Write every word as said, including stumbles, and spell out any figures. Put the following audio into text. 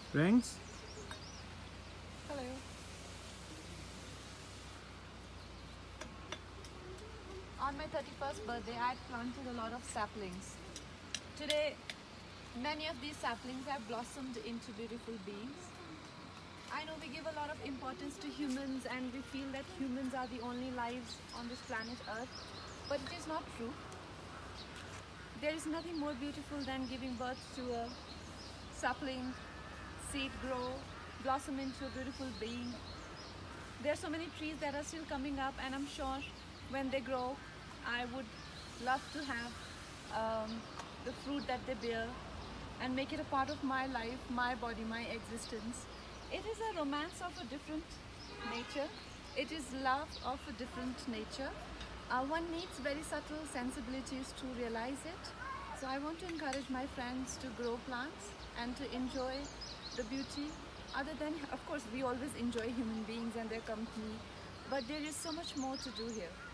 Ranks? Hello. On my thirty-first birthday, I had planted a lot of saplings. Today, many of these saplings have blossomed into beautiful beings. I know we give a lot of importance to humans and we feel that humans are the only lives on this planet Earth, but it is not true. There is nothing more beautiful than giving birth to a sapling, seed grow, blossom into a beautiful being. There are so many trees that are still coming up, and I'm sure when they grow, I would love to have um, the fruit that they bear and make it a part of my life, my body, my existence. It is a romance of a different nature. It is love of a different nature. Uh, one needs very subtle sensibilities to realize it. So I want to encourage my friends to grow plants and to enjoy the beauty. Other than, of course, we always enjoy human beings and their company, but there is so much more to do here.